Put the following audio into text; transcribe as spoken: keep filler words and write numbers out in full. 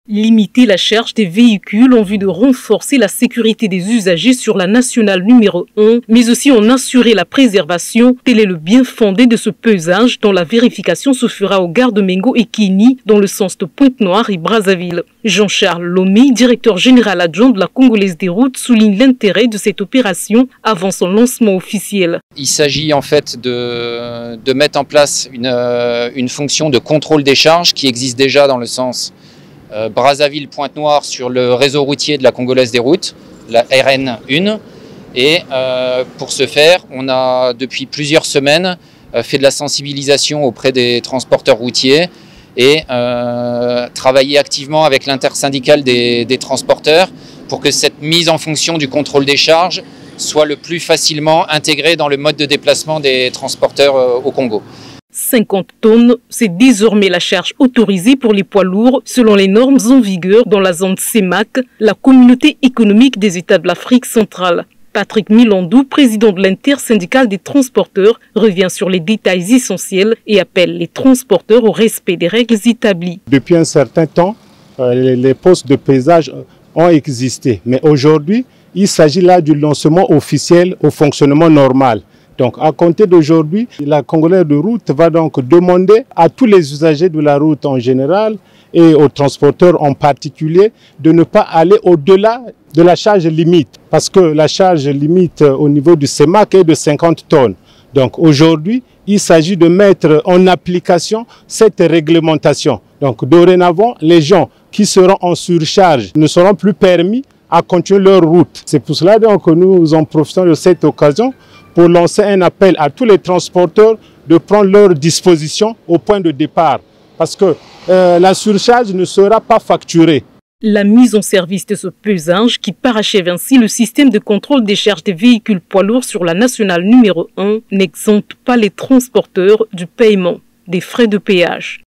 Limiter la charge des véhicules en vue de renforcer la sécurité des usagers sur la nationale numéro un, mais aussi en assurer la préservation. Tel est le bien fondé de ce pesage dont la vérification se fera aux gares de Mengo et Kini dans le sens de Pointe-Noire et Brazzaville. Jean-Charles Lomé, directeur général adjoint de la Congolaise des routes, souligne l'intérêt de cette opération avant son lancement officiel. Il s'agit en fait de, de mettre en place une, une fonction de contrôle des charges qui existe déjà dans le sens Euh, Brazzaville-Pointe-Noire sur le réseau routier de la Congolaise des routes, la R N un. Et euh, pour ce faire, on a depuis plusieurs semaines euh, fait de la sensibilisation auprès des transporteurs routiers et euh, travaillé activement avec l'intersyndicale des, des transporteurs pour que cette mise en fonction du contrôle des charges soit le plus facilement intégrée dans le mode de déplacement des transporteurs euh, au Congo. cinquante tonnes, c'est désormais la charge autorisée pour les poids lourds selon les normes en vigueur dans la zone C E M A C, la communauté économique des États de l'Afrique centrale. Patrick Milandou, président de l'intersyndicale des transporteurs, revient sur les détails essentiels et appelle les transporteurs au respect des règles établies. Depuis un certain temps, les postes de pesage ont existé, mais aujourd'hui, il s'agit là du lancement officiel au fonctionnement normal. Donc, à compter d'aujourd'hui, la Congolaise de route va donc demander à tous les usagers de la route en général et aux transporteurs en particulier de ne pas aller au-delà de la charge limite. Parce que la charge limite au niveau du C E M A C est de cinquante tonnes. Donc, aujourd'hui, il s'agit de mettre en application cette réglementation. Donc, dorénavant, les gens qui seront en surcharge ne seront plus permis à continuer leur route. C'est pour cela donc, que nous en profitons de cette occasion pour lancer un appel à tous les transporteurs de prendre leur disposition au point de départ. Parce que euh, la surcharge ne sera pas facturée. La mise en service de ce pesage qui parachève ainsi le système de contrôle des charges des véhicules poids lourds sur la nationale numéro un n'exempte pas les transporteurs du paiement des frais de péage.